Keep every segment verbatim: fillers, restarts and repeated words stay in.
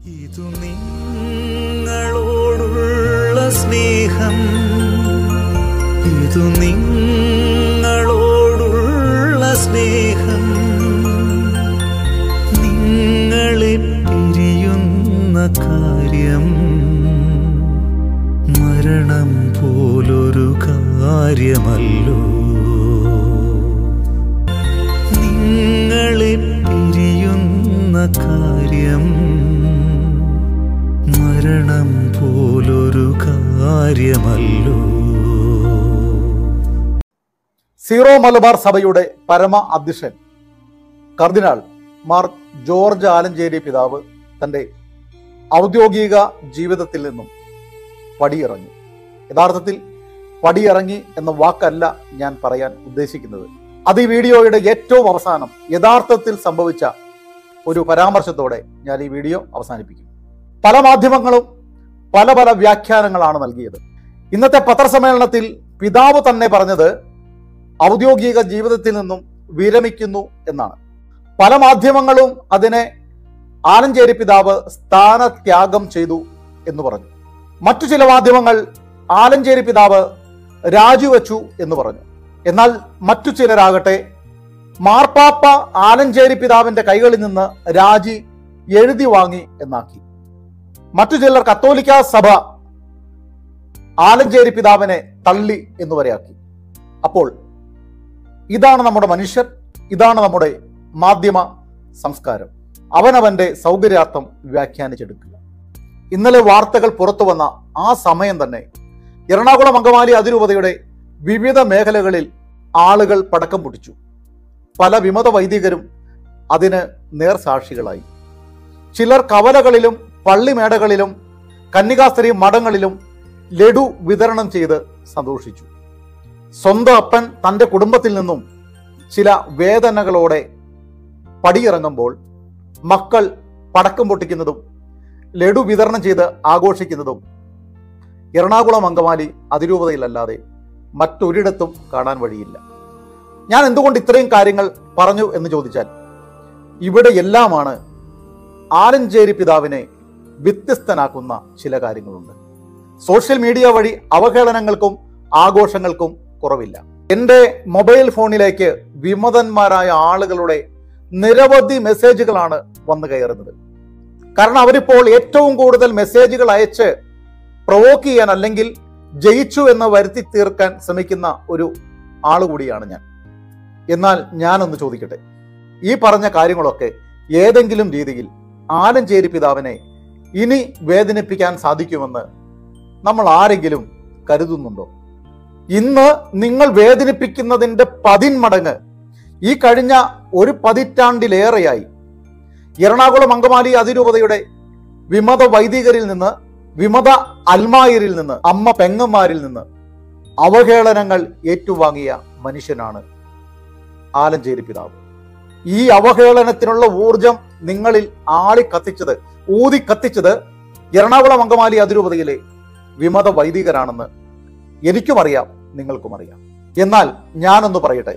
ഇതു നിങ്ങളോടുള്ള സ്നേഹം, ഇതു നിങ്ങളോടുള്ള സ്നേഹം, നിങ്ങളെ പിരിയുന്ന കാര്യം മരണം പോലൊരു കാര്യമല്ലോ. നിങ്ങളെ പിരിയുന്ന കാര്യം മരണം പോലൊരു കാര്യമല്ലോ. സീറോ മലബാർ സഭയുടെ പരമ അധ്യക്ഷൻ കർദിനാൾ മാർ ജോർജ് ആലഞ്ചേരി പിതാവ് തൻ്റെ ഔദ്യോഗിക ജീവിതത്തിൽ നിന്നും പടിയിറങ്ങി. യഥാർത്ഥത്തിൽ പടിയിറങ്ങി എന്ന വാക്കല്ല ഞാൻ പറയാൻ ഉദ്ദേശിക്കുന്നത്. അത് ഈ വീഡിയോയുടെ ഏറ്റവും അവസാനം യഥാർത്ഥത്തിൽ സംഭവിച്ച ഒരു പരാമർശത്തോടെ ഞാൻ ഈ വീഡിയോ അവസാനിപ്പിക്കും. പല മാധ്യമങ്ങളും പല പല വ്യാഖ്യാനങ്ങളാണ് നൽകിയത്. ഇന്നത്തെ പത്രസമ്മേളനത്തിൽ പിതാവ് തന്നെ പറഞ്ഞത് ഔദ്യോഗിക ജീവിതത്തിൽ നിന്നും വിരമിക്കുന്നു എന്നാണ്. പല മാധ്യമങ്ങളും അതിനെ ആലഞ്ചേരി പിതാവ് സ്ഥാനത്യാഗം ചെയ്തു എന്ന് പറഞ്ഞു. മറ്റു ചില മാധ്യമങ്ങൾ ആലഞ്ചേരി പിതാവ് രാജിവെച്ചു എന്ന് പറഞ്ഞു. എന്നാൽ മറ്റു ചിലരാകട്ടെ മാർപ്പാപ്പ ആലഞ്ചേരി പിതാവിന്റെ കൈകളിൽ നിന്ന് രാജി എഴുതി വാങ്ങി എന്നാക്കി. മറ്റു ചിലർ കത്തോലിക്ക സഭ ആലഞ്ചേരി പിതാവിനെ തള്ളി എന്ന് വരെയാക്കി. അപ്പോൾ ഇതാണ് നമ്മുടെ മനുഷ്യർ, ഇതാണ് നമ്മുടെ മാധ്യമ സംസ്കാരം. അവനവന്റെ സൗകര്യാർത്ഥം വ്യാഖ്യാനിച്ചെടുക്കുക. ഇന്നലെ വാർത്തകൾ പുറത്തു വന്ന ആ സമയം തന്നെ എറണാകുളം അങ്കമാലി അതിരൂപതയുടെ വിവിധ മേഖലകളിൽ ആളുകൾ പടക്കം പൊട്ടിച്ചു. പല വിമത വൈദികരും അതിന് നേർസാക്ഷികളായി. ചിലർ കവലകളിലും പള്ളിമേടകളിലും കന്യകാസ്ത്രീ മഠങ്ങളിലും ലഡു വിതരണം ചെയ്ത് സന്തോഷിച്ചു. സ്വന്തം അപ്പൻ തൻ്റെ കുടുംബത്തിൽ നിന്നും ചില വേദനകളോടെ പടിയിറങ്ങുമ്പോൾ മക്കൾ പടക്കം പൊട്ടിക്കുന്നതും ലഡു വിതരണം ചെയ്ത് ആഘോഷിക്കുന്നതും എറണാകുളം അങ്കമാലി അതിരൂപതയിലല്ലാതെ മറ്റൊരിടത്തും കാണാൻ വഴിയില്ല. ഞാൻ എന്തുകൊണ്ട് ഇത്രയും കാര്യങ്ങൾ പറഞ്ഞു എന്ന് ചോദിച്ചാൽ, ഇവിടെ എല്ലാമാണ് ആലഞ്ചേരി പിതാവിനെ വ്യത്യസ്തനാക്കുന്ന ചില കാര്യങ്ങളുണ്ട്. സോഷ്യൽ മീഡിയ വഴി അവഹേളനങ്ങൾക്കും ആഘോഷങ്ങൾക്കും കുറവില്ല. എൻ്റെ മൊബൈൽ ഫോണിലേക്ക് വിമതന്മാരായ ആളുകളുടെ നിരവധി മെസ്സേജുകളാണ് വന്നു കയറുന്നത്. കാരണം അവരിപ്പോൾ ഏറ്റവും കൂടുതൽ മെസ്സേജുകൾ അയച്ച് പ്രൊവോക്ക് ചെയ്യാൻ അല്ലെങ്കിൽ ജയിച്ചു എന്ന് വരുത്തി തീർക്കാൻ ശ്രമിക്കുന്ന ഒരു ആൾ കൂടിയാണ് ഞാൻ. എന്നാൽ ഞാനൊന്ന് ചോദിക്കട്ടെ, ഈ പറഞ്ഞ കാര്യങ്ങളൊക്കെ ഏതെങ്കിലും രീതിയിൽ ആലഞ്ചേരി പിതാവിനെ ഇനി വേദനിപ്പിക്കാൻ സാധിക്കുമെന്ന് നമ്മൾ ആരെങ്കിലും കരുതുന്നുണ്ടോ? ഇന്ന് നിങ്ങൾ വേദനിപ്പിക്കുന്നതിൻ്റെ പതിന്മടങ്ങ് ഈ കഴിഞ്ഞ ഒരു പതിറ്റാണ്ടിലേറെയായി എറണാകുളം അങ്കമാലി അതിരൂപതയുടെ വിമത വൈദികരിൽ നിന്ന്, വിമത അൽമായരിൽ നിന്ന്, അമ്മ പെങ്ങന്മാരിൽ നിന്ന് അവഹേളനങ്ങൾ ഏറ്റുവാങ്ങിയ മനുഷ്യനാണ് ആലഞ്ചേരി പിതാവ്. ഈ അവഹേളനത്തിനുള്ള ഊർജം നിങ്ങളിൽ ആളി കത്തിച്ചത്, ഊതി കത്തിച്ചത് എറണാകുളം അങ്കമാലി അതിരൂപതയിലെ വിമത വൈദികരാണെന്ന് എനിക്കും അറിയാം, നിങ്ങൾക്കും അറിയാം. എന്നാൽ ഞാനൊന്ന് പറയട്ടെ,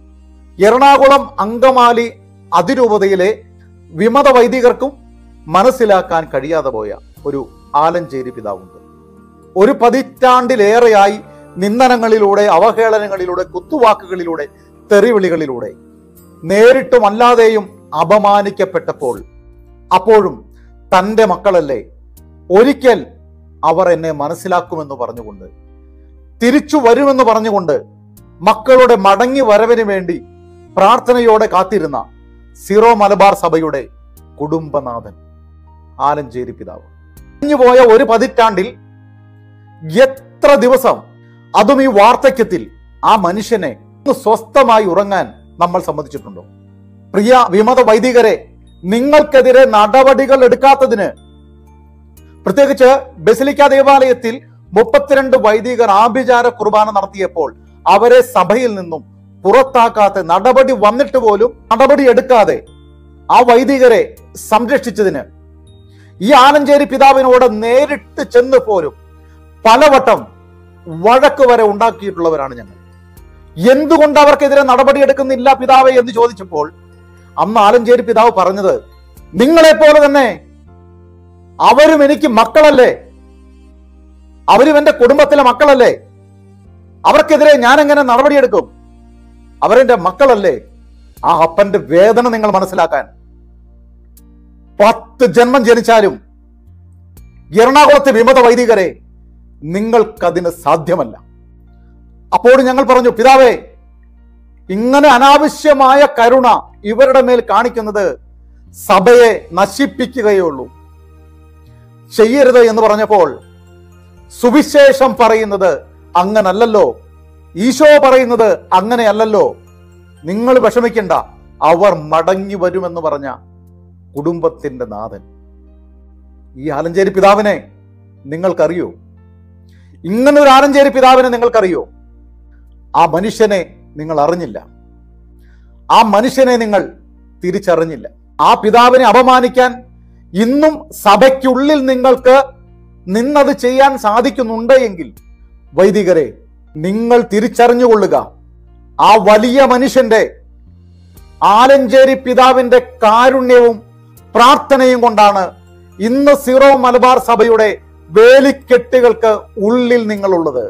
എറണാകുളം അങ്കമാലി അതിരൂപതയിലെ വിമത വൈദികർക്കും മനസ്സിലാക്കാൻ കഴിയാതെ പോയ ഒരു ആലഞ്ചേരി പിതാവുണ്ട്. ഒരു പതിറ്റാണ്ടിലേറെയായി നിന്ദനങ്ങളിലൂടെ, അവഹേളനങ്ങളിലൂടെ, കുത്തുവാക്കുകളിലൂടെ, തെറിവിളികളിലൂടെ നേരിട്ടും അല്ലാതെയും അപമാനിക്കപ്പെട്ടപ്പോൾ അപ്പോഴും തൻ്റെ മക്കളല്ലേ, ഒരിക്കൽ അവർ എന്നെ മനസ്സിലാക്കുമെന്ന് പറഞ്ഞുകൊണ്ട്, തിരിച്ചു വരുമെന്ന് പറഞ്ഞുകൊണ്ട് മക്കളുടെ മടങ്ങി വരവിന് വേണ്ടി പ്രാർത്ഥനയോടെ കാത്തിരുന്ന സീറോ മലബാർ സഭയുടെ കുടുംബനാഥൻ ആലഞ്ചേരി പിതാവ്. കഴിഞ്ഞുപോയ ഒരു പതിറ്റാണ്ടിൽ എത്ര ദിവസം, അതും ഈ വാർദ്ധക്യത്തിൽ, ആ മനുഷ്യനെ സ്വസ്ഥമായി ഉറങ്ങാൻ നമ്മൾ സമ്മതിച്ചിട്ടുണ്ടോ? പ്രിയ വിമത വൈദികരെ, നിങ്ങൾക്കെതിരെ നടപടികൾ എടുക്കാത്തതിന്, പ്രത്യേകിച്ച് ബസിലിക്ക ദേവാലയത്തിൽ മുപ്പത്തിരണ്ട് വൈദികർ ആഭിചാര കുർബാന നടത്തിയപ്പോൾ അവരെ സഭയിൽ നിന്നും പുറത്താക്കാത്ത, നടപടി വന്നിട്ട് പോലും നടപടി എടുക്കാതെ ആ വൈദികരെ സംരക്ഷിച്ചതിന് ഈ ആലഞ്ചേരി പിതാവിനോട് നേരിട്ട് ചെന്ന് പോലും പലവട്ടം വഴക്ക് വരെ ഉണ്ടാക്കിയിട്ടുള്ളവരാണ് ഞങ്ങൾ. എന്തുകൊണ്ട് അവർക്കെതിരെ നടപടിയെടുക്കുന്നില്ല പിതാവേ എന്ന് ചോദിച്ചപ്പോൾ അന്ന് ആലഞ്ചേരി പിതാവ് പറഞ്ഞത്, നിങ്ങളെപ്പോലെ തന്നെ അവരും എനിക്ക് മക്കളല്ലേ, അവരും എന്റെ കുടുംബത്തിലെ മക്കളല്ലേ, അവർക്കെതിരെ ഞാൻ എങ്ങനെ നടപടിയെടുക്കും? അവരെന്റെ മക്കളല്ലേ. ആ അപ്പന്റെ വേദന നിങ്ങൾ മനസ്സിലാക്കാൻ പത്ത് ജന്മം ജനിച്ചാലും എറണാകുളത്തെ വിമത വൈദികരെ നിങ്ങൾക്കതിന് സാധ്യമല്ല. അപ്പോൾ ഞങ്ങൾ പറഞ്ഞു, പിതാവേ, ഇങ്ങനെ അനാവശ്യമായ കരുണ ഇവരുടെ മേൽ കാണിക്കുന്നത് സഭയെ നശിപ്പിക്കുകയേ ഉള്ളൂ, ചെയ്യരുത് എന്ന് പറഞ്ഞപ്പോൾ സുവിശേഷം പറയുന്നത് അങ്ങനല്ലല്ലോ, ഈശോ പറയുന്നത് അങ്ങനെയല്ലല്ലോ, നിങ്ങൾ വിഷമിക്കണ്ട, അവർ മടങ്ങി വരുമെന്ന് പറഞ്ഞ കുടുംബത്തിന്റെ നാഥൻ ഈ ആലഞ്ചേരി പിതാവിനെ നിങ്ങൾക്കറിയോ? ഇങ്ങനൊരു ആലഞ്ചേരി പിതാവിനെ നിങ്ങൾക്കറിയോ? ആ മനുഷ്യനെ നിങ്ങൾ അറിഞ്ഞില്ല, ആ മനുഷ്യനെ നിങ്ങൾ തിരിച്ചറിഞ്ഞില്ല. ആ പിതാവിനെ അപമാനിക്കാൻ ഇന്നും സഭയ്ക്കുള്ളിൽ നിങ്ങൾക്ക് നിന്നത് ചെയ്യാൻ സാധിക്കുന്നുണ്ട് എങ്കിൽ വൈദികരെ, നിങ്ങൾ തിരിച്ചറിഞ്ഞുകൊള്ളുക, ആ വലിയ മനുഷ്യന്റെ, ആലഞ്ചേരി പിതാവിന്റെ കാരുണ്യവും പ്രാർത്ഥനയും കൊണ്ടാണ് ഇന്ന് സീറോ മലബാർ സഭയുടെ വേലിക്കെട്ടുകൾക്ക് ഉള്ളിൽ നിങ്ങളുള്ളത്.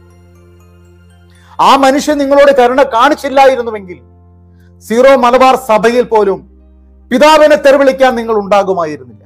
ആ മനുഷ്യൻ നിങ്ങളോട് കരുണ കാണിച്ചില്ലായിരുന്നുവെങ്കിൽ സീറോ മലബാർ സഭയിൽ പോലും പിതാവിനെ തെരുവിളിക്കാൻ നിങ്ങൾ ഉണ്ടാകുമായിരുന്നില്ല.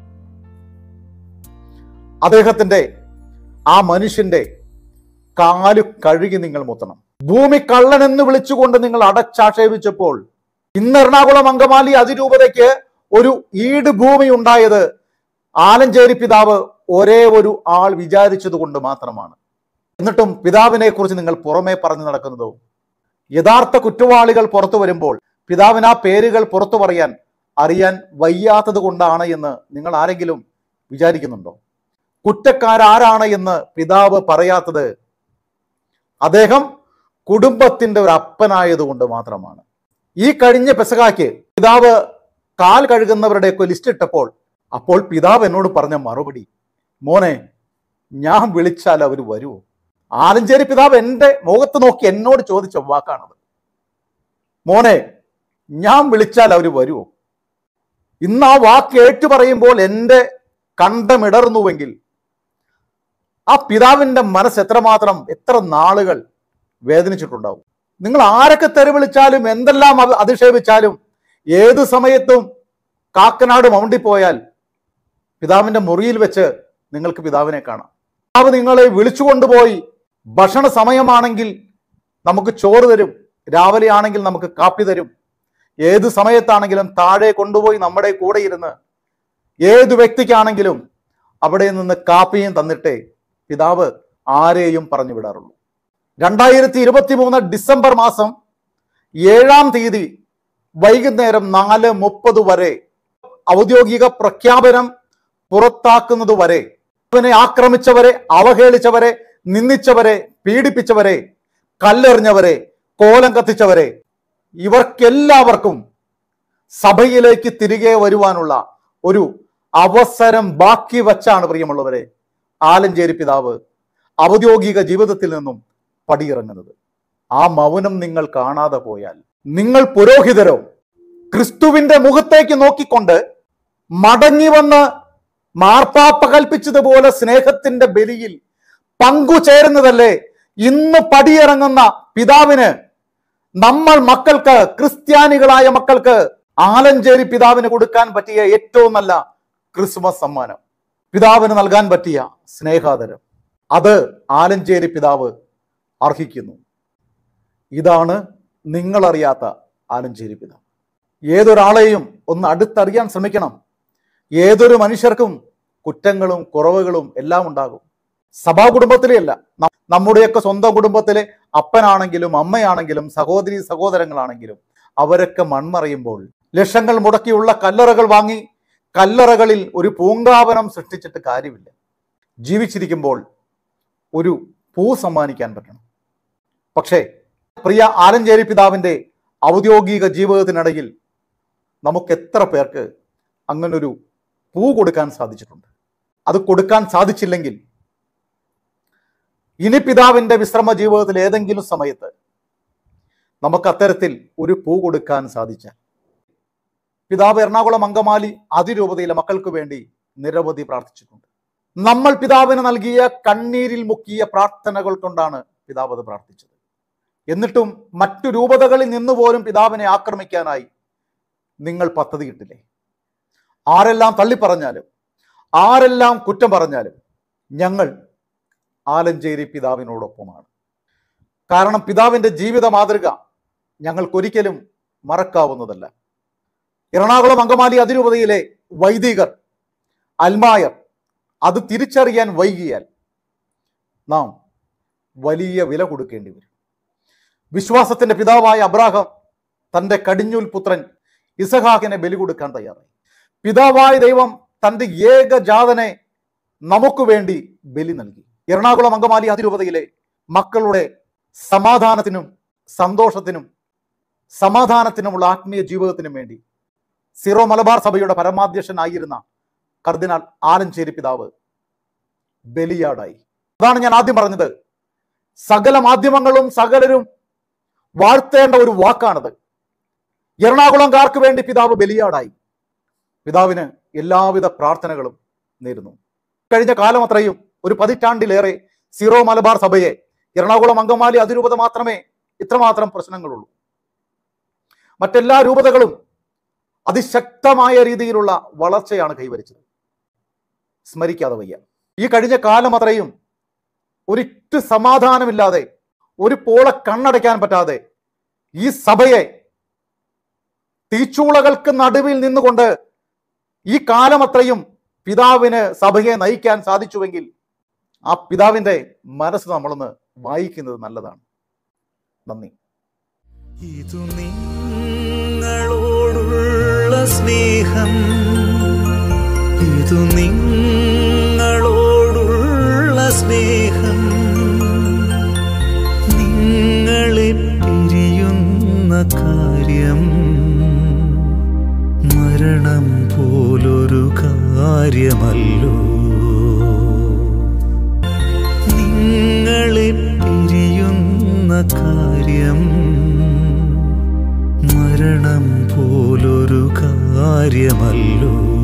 അദ്ദേഹത്തിന്റെ, ആ മനുഷ്യന്റെ കാലു കഴുകി നിങ്ങൾ മുത്തണം. ഭൂമി കള്ളൻ എന്ന് വിളിച്ചുകൊണ്ട് നിങ്ങൾ അടച്ചാക്ഷേപിച്ചപ്പോൾ ഇന്ന് എറണാകുളം അങ്കമാലി അതിരൂപതയ്ക്ക് ഒരു ഈട് ഭൂമി ഉണ്ടായത് ആലഞ്ചേരി പിതാവ് ഒരേ ഒരു ആൾ വിചാരിച്ചത് കൊണ്ട് മാത്രമാണ്. എന്നിട്ടും പിതാവിനെ കുറിച്ച് നിങ്ങൾ പുറമേ പറഞ്ഞു നടക്കുന്നതോ? യഥാർത്ഥ കുറ്റവാളികൾ പുറത്തു വരുമ്പോൾ പിതാവിന് ആ പേരുകൾ പുറത്തു പറയാൻ അറിയാൻ വയ്യാത്തത് കൊണ്ടാണ് എന്ന് നിങ്ങൾ ആരെങ്കിലും വിചാരിക്കുന്നുണ്ടോ? കുറ്റക്കാരാരാണ് എന്ന് പിതാവ് പറയാത്തത് അദ്ദേഹം കുടുംബത്തിന്റെ ഒരു അപ്പനായതുകൊണ്ട് മാത്രമാണ്. ഈ കഴിഞ്ഞ പെസഹായ്ക്ക് പിതാവ് കാൽ കഴുകുന്നവരുടെയൊക്കെ ലിസ്റ്റ് ഇട്ടപ്പോൾ അപ്പോൾ പിതാവ് എന്നോട് പറഞ്ഞ മറുപടി, മോനെ, ഞാൻ വിളിച്ചാൽ അവർ വരുമോ? ആലഞ്ചേരി പിതാവ് എൻ്റെ മുഖത്ത് നോക്കി എന്നോട് ചോദിച്ച വാക്കാണത്. മോനെ, ഞാൻ വിളിച്ചാൽ അവർ വരുമോ? ഇന്ന് ആ വാക്ക് ഏറ്റു പറയുമ്പോൾ എൻ്റെ കണ്ടമിടർന്നുവെങ്കിൽ ആ പിതാവിൻ്റെ മനസ്സ് എത്രമാത്രം, എത്ര നാളുകൾ വേദനിച്ചിട്ടുണ്ടാവും. നിങ്ങൾ ആരൊക്കെ തെരുവിളിച്ചാലും എന്തെല്ലാം അധിക്ഷേപിച്ചാലും ഏത് സമയത്തും കാക്കനാട് മൗണ്ടിപ്പോയാൽ പിതാവിന്റെ മുറിയിൽ വെച്ച് നിങ്ങൾക്ക് പിതാവിനെ കാണാം. പിതാവ് നിങ്ങളെ വിളിച്ചു കൊണ്ടുപോയി ഭക്ഷണ സമയമാണെങ്കിൽ നമുക്ക് ചോറ് തരും, രാവിലെ ആണെങ്കിൽ നമുക്ക് കാപ്പി തരും. ഏത് സമയത്താണെങ്കിലും താഴെ കൊണ്ടുപോയി നമ്മുടെ കൂടെ ഇരുന്ന് ഏത് വ്യക്തിക്കാണെങ്കിലും അവിടെ നിന്ന് കാപ്പിയും തന്നിട്ടേ പിതാവ് ആരെയും പറഞ്ഞു വിടാറുള്ളൂ. രണ്ടായിരത്തി ഇരുപത്തി മൂന്ന് ഡിസംബർ മാസം ഏഴാം തീയതി വൈകുന്നേരം നാല് മുപ്പത് വരെ ഔദ്യോഗിക പ്രഖ്യാപനം പുറത്താക്കുന്നത് വരെ അവനെ ആക്രമിച്ചവരെ, അവഹേളിച്ചവരെ, നിന്ദിച്ചവരെ, പീഡിപ്പിച്ചവരെ, കല്ലെറിഞ്ഞവരെ, കോലം കത്തിച്ചവരെ, ഇവർക്കെല്ലാവർക്കും സഭയിലേക്ക് തിരികെ വരുവാനുള്ള ഒരു അവസരം ബാക്കി വച്ചാണ് പ്രിയമുള്ളവരെ ആലഞ്ചേരി പിതാവ് ഔദ്യോഗിക ജീവിതത്തിൽ നിന്നും പടിയിറങ്ങുന്നത്. ആ മൗനം നിങ്ങൾ കാണാതെ പോയാൽ നിങ്ങൾ പുരോഹിതരോ ക്രിസ്തുവിന്റെ മുഖത്തേക്ക് നോക്കിക്കൊണ്ട് മടങ്ങി വന്ന് മാർപ്പാപ്പ കൽപ്പിച്ചതുപോലെ സ്നേഹത്തിന്റെ ബലിയിൽ പങ്കുചേരുന്നതല്ലേ ഇന്ന് പടിയിറങ്ങുന്ന പിതാവിന്, നമ്മൾ മക്കൾക്ക്, ക്രിസ്ത്യാനികളായ മക്കൾക്ക് ആലഞ്ചേരി പിതാവിന് കൊടുക്കാൻ പറ്റിയ ഏറ്റവും നല്ല ക്രിസ്മസ് സമ്മാനം, പിതാവിന് നൽകാൻ പറ്റിയ സ്നേഹാദരം. അത് ആലഞ്ചേരി പിതാവ് അർഹിക്കുന്നു. ഇതാണ് നിങ്ങളറിയാത്ത ആലഞ്ചേരി പിതാവ്. ഏതൊരാളെയും ഒന്ന് അടുത്തറിയാൻ ശ്രമിക്കണം. ഏതൊരു മനുഷ്യർക്കും കുറ്റങ്ങളും കുറവുകളും എല്ലാം ഉണ്ടാകും. സഭാ കുടുംബത്തിലെയല്ല, നമ്മുടെയൊക്കെ സ്വന്തം കുടുംബത്തിലെ അപ്പനാണെങ്കിലും അമ്മയാണെങ്കിലും സഹോദരി സഹോദരങ്ങളാണെങ്കിലും അവരൊക്കെ മൺമറയുമ്പോൾ ലക്ഷങ്ങൾ മുടക്കിയുള്ള കല്ലറകൾ വാങ്ങി കല്ലറകളിൽ ഒരു പൂങ്കാവനം സൃഷ്ടിച്ചിട്ട് കാര്യമില്ല. ജീവിച്ചിരിക്കുമ്പോൾ ഒരു പൂ സമ്മാനിക്കാൻ പറ്റണം. പക്ഷേ പ്രിയ ആലഞ്ചേരി പിതാവിൻ്റെ ഔദ്യോഗിക ജീവിതത്തിനിടയിൽ നമുക്ക് എത്ര പേർക്ക് അങ്ങനൊരു പൂ കൊടുക്കാൻ സാധിച്ചിട്ടുണ്ട്? അത് കൊടുക്കാൻ സാധിച്ചില്ലെങ്കിൽ ഇനി പിതാവിൻ്റെ വിശ്രമ ജീവിതത്തിൽ ഏതെങ്കിലും സമയത്ത് നമുക്ക് അത്തരത്തിൽ ഒരു പൂ കൊടുക്കാൻ സാധിച്ചാൽ പിതാവ് എറണാകുളം അങ്കമാലി അതിരൂപതയിലെ മക്കൾക്ക് വേണ്ടി നിരവധി പ്രാർത്ഥിച്ചിട്ടുണ്ട്. നമ്മൾ പിതാവിന് നൽകിയ കണ്ണീരിൽ മുക്കിയ പ്രാർത്ഥനകൾ കൊണ്ടാണ് പിതാവ് അത് പ്രാർത്ഥിച്ചത്. എന്നിട്ടും മറ്റു രൂപതകളിൽ നിന്നുപോലും പിതാവിനെ ആക്രമിക്കാനായി നിങ്ങൾ പദ്ധതിയിട്ടില്ലേ? ആരെല്ലാം തള്ളിപ്പറഞ്ഞാലും ആരെല്ലാം കുറ്റം പറഞ്ഞാലും ഞങ്ങൾ ആലഞ്ചേരി പിതാവിനോടൊപ്പമാണ്. കാരണം പിതാവിൻ്റെ ജീവിത മാതൃക ഞങ്ങൾക്കൊരിക്കലും മറക്കാവുന്നതല്ല. എറണാകുളം അങ്കമാലി അതിരൂപതയിലെ വൈദികർ, അൽമായർ അത് തിരിച്ചറിയാൻ വൈകിയാൽ നാം വലിയ വില കൊടുക്കേണ്ടി വരും. വിശ്വാസത്തിന്റെ പിതാവായ അബ്രാഹാം തൻ്റെ കടിഞ്ഞൂൽ പുത്രൻ ഇസഹാക്കിനെ ബലി കൊടുക്കാൻ തയ്യാറായി. പിതാവായ ദൈവം തൻ്റെ ഏകജാതനെ നമുക്ക് വേണ്ടി ബലി നൽകി. എറണാകുളം അങ്കമാലി അതിരൂപതയിലെ മക്കളുടെ സമാധാനത്തിനും സന്തോഷത്തിനും സമാധാനത്തിനുമുള്ള ആത്മീയ ജീവിതത്തിനും വേണ്ടി സീറോ മലബാർ സഭയുടെ പരമാധ്യക്ഷനായിരുന്ന കർദിനാൾ ആലഞ്ചേരി പിതാവ് ബലിയാടായി. അതാണ് ഞാൻ ആദ്യം പറഞ്ഞത്. സകല മാധ്യമങ്ങളും സകലരും വാഴ്ത്തേണ്ട ഒരു വാക്കാണത്. എറണാകുളംകാർക്ക് വേണ്ടി പിതാവ് ബലിയാടായി. പിതാവിന് എല്ലാവിധ പ്രാർത്ഥനകളും നേരുന്നു. കഴിഞ്ഞ കാലം അത്രയും ഒരു പതിറ്റാണ്ടിലേറെ സീറോ മലബാർ സഭയെ എറണാകുളം അങ്കമാലി അതിരൂപത മാത്രമേ ഇത്രമാത്രം പ്രശ്നങ്ങളുള്ളൂ. മറ്റെല്ലാ രൂപതകളും അതിശക്തമായ രീതിയിലുള്ള വളർച്ചയാണ് കൈവരിച്ചത്. സ്മരിക്കാതെ വയ്യ. ഈ കഴിഞ്ഞ കാലം അത്രയും ഒരിറ്റു സമാധാനമില്ലാതെ, ഒരു പോള കണ്ണടയ്ക്കാൻ പറ്റാതെ ഈ സഭയെ തീച്ചൂളകൾക്ക് നടുവിൽ നിന്നുകൊണ്ട് ഈ കാലം അത്രയും പിതാവിന് സഭയെ നയിക്കാൻ സാധിച്ചുവെങ്കിൽ ആ പിതാവിൻ്റെ മനസ്സ് നമ്മളൊന്ന് വായിക്കുന്നത് നല്ലതാണ്. നന്ദി. ഇതു നിങ്ങളോടുള്ള സ്നേഹം, ഇതു നിങ്ങളോടുള്ള സ്നേഹം, നിങ്ങളെ പിരിയുന്ന കാര്യം മരണം പോലൊരു കാര്യമല്ലോ. നിങ്ങളെ പിരിയുന്ന കാര്യം മരണം പോലൊരു കാര്യമല്ലോ.